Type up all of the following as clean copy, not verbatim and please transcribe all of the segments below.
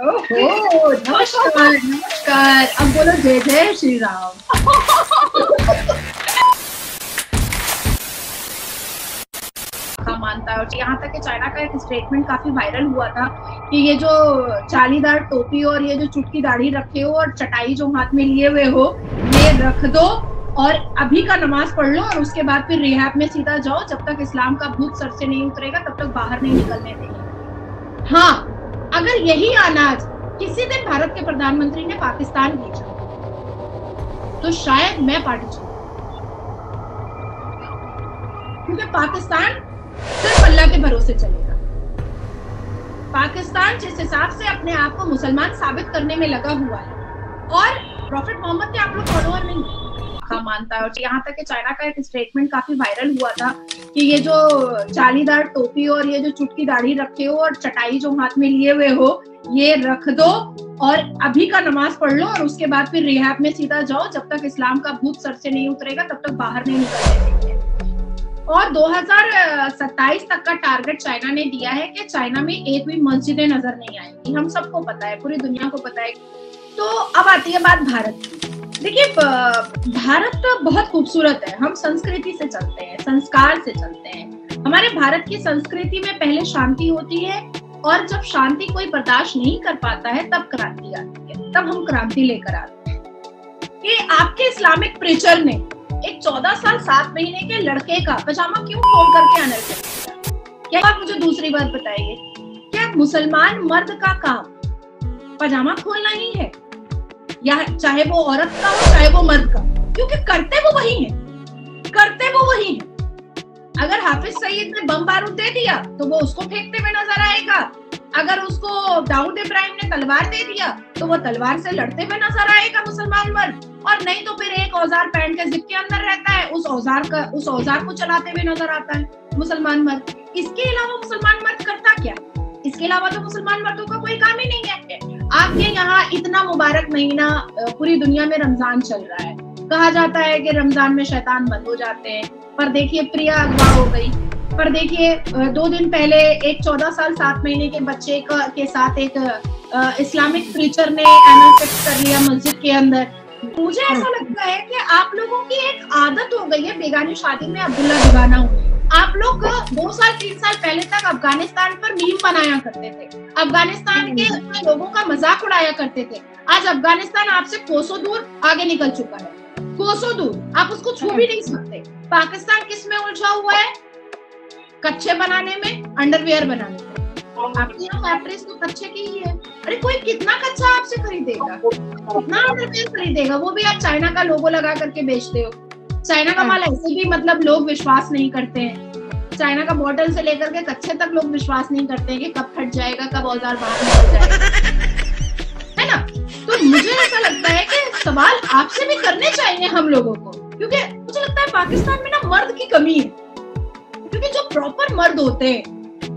ओहो, नमस्कार नमस्कार। अब बोलो जय जय श्री राम। मानता है। और यहाँ तक कि चाइना का एक स्टेटमेंट काफी वायरल हुआ था कि ये जो जालीदार टोपी और ये जो चुटकी दाढ़ी रखे हो और चटाई जो हाथ में लिए हुए हो, ये रख दो और अभी का नमाज पढ़ लो और उसके बाद फिर रिहैब में सीधा जाओ। जब तक इस्लाम का भूत सर से नहीं उतरेगा तब तक बाहर नहीं निकलने देंगे। हाँ, अगर यही अनाज किसी दिन भारत के प्रधानमंत्री ने पाकिस्तान भेजा तो शायद मैं पार्टी चुनूं, क्योंकि पाकिस्तान सिर्फ अल्लाह के भरोसे चलेगा। पाकिस्तान जिस हिसाब से अपने आप को मुसलमान साबित करने में लगा हुआ है, और प्रॉफिट मोहम्मद के आप लोग फॉलोअर नहीं मानता है। और यहाँ तक कि चाइना का एक स्टेटमेंट काफी वायरल हुआ था कि ये जो जालीदार टोपी और ये जो चुटकी दाढ़ी रखे हो और चटाई जो हाथ में लिए हुए हो, ये रख दो और अभी का नमाज पढ़ लो और उसके बाद फिर रिहैब में सीधा जाओ। जब तक इस्लाम का भूत सर से नहीं उतरेगा तब तक बाहर नहीं निकलने देंगे। और 2027 तक का टारगेट चाइना ने दिया है कि चाइना में एक भी मस्जिदें नजर नहीं आएंगी। हम सबको पता है, पूरी दुनिया को पता है। तो अब आती है बात भारत की। देखिए, भारत बहुत खूबसूरत है। हम संस्कृति से चलते हैं, संस्कार से चलते हैं। हमारे भारत की संस्कृति में पहले शांति होती है, और जब शांति कोई बर्दाश्त नहीं कर पाता है तब क्रांति आती है, तब हम क्रांति लेकर आते हैं। कि आपके इस्लामिक प्रीचर ने एक 14 साल 7 महीने के लड़के का पजामा क्यों खोल करके अनर्थ किया? क्या आप मुझे दूसरी बात बताइए, क्या मुसलमान मर्द का काम पजामा खोलना ही है? या चाहे वो औरत का हो चाहे वो मर्द का, क्योंकि करते वो वही है, करते वो वही है। अगर हाफिज सईद ने बम बारूद दे दिया तो वो उसको फेंकते हुए नजर आएगा। अगर उसको दाऊद इब्राहिम ने तलवार दे दिया तो वो तलवार से लड़ते हुए नजर आएगा मुसलमान मर्द, और नहीं तो फिर एक औजार पहन के जिप के अंदर रहता है, उस औजार को चलाते हुए नजर आता है मुसलमान मर्द। इसके अलावा मुसलमान मर्द करता क्या? इसके अलावा तो मुसलमान मर्दों का कोई काम ही नहीं है। आपके यहाँ इतना मुबारक महीना पूरी दुनिया में रमजान चल रहा है, कहा जाता है कि रमजान में शैतान बंद हो जाते हैं, पर देखिए प्रिया अगवा हो गई। पर देखिए 2 दिन पहले एक 14 साल 7 महीने के बच्चे के साथ एक इस्लामिक प्रीचर ने एनल सेक्स कर लिया मस्जिद के अंदर। मुझे ऐसा लगता है कि आप लोगों की एक आदत हो गई है बेगानी शादी में अब्दुल्ला दीवाना होने। आप लोग 2 साल 3 साल पहले तक अफगानिस्तान पर मीम बनाया करते थे, अफगानिस्तान के लोगों का मजाक उड़ाया करते थे। आज अफगानिस्तान आपसे कोसों दूर आगे निकल चुका है, कोसों दूर, आप उसको छू भी नहीं सकते। पाकिस्तान किस में उलझा हुआ है? कच्चे बनाने में, अंडरवियर बनाने में। आपकी यहाँ फैक्ट्रीज तो कच्चे की ही है। अरे कोई कितना कच्चा आपसे खरीदेगा, कितना अंडरवियर खरीदेगा? वो भी आप चाइना का लोगो लगा करके बेचते हो। चाइना का माल ऐसे भी मतलब लोग विश्वास नहीं करते हैं। चाइना का बॉटल से लेकर के कच्चे तक लोग विश्वास नहीं करते हैं कि कब फट जाएगा, कब औजार बाहर निकल जाएगा, है ना? तो मुझे ऐसा लगता है कि सवाल आपसे भी करने चाहिए हम लोगों को, क्योंकि मुझे लगता है पाकिस्तान में ना मर्द की कमी है। क्योंकि जो प्रॉपर मर्द होते हैं,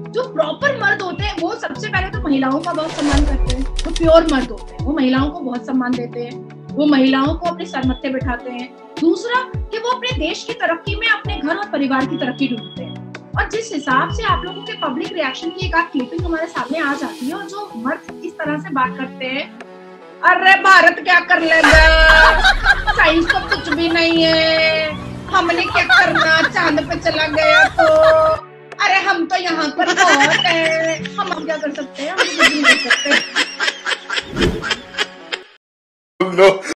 वो सबसे पहले तो महिलाओं का बहुत सम्मान करते हैं। जो प्योर मर्द होते हैं वो महिलाओं को बहुत सम्मान देते हैं, वो महिलाओं को अपने सरमत्थे बिठाते हैं। दूसरा कि वो अपने देश की तरक्की में अपने घर और परिवार की तरक्की ढूंढते हैं। और जिस हिसाब से आप लोगों के पब्लिक रिएक्शन की एक आध क्लिपिंग हमारे सामने आ जाती है, और जो मर्द इस तरह से बात करते हैं, अरे भारत क्या कर लेगा, साइंस तो कुछ भी नहीं है, हमने क्या करना, चांद पे चला गया तो, अरे हम तो यहाँ पर बहुत है, हम क्या कर सकते हैं, हम कुछ नहीं कर सकते। No.